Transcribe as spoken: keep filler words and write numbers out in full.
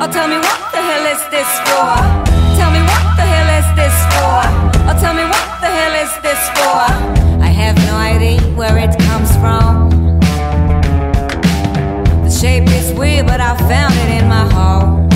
tell me what the hell is this for? Tell me what the hell is this for? Oh, tell me what the hell is this for? I have no idea where it comes from. The shape is weird, but I found it in my heart.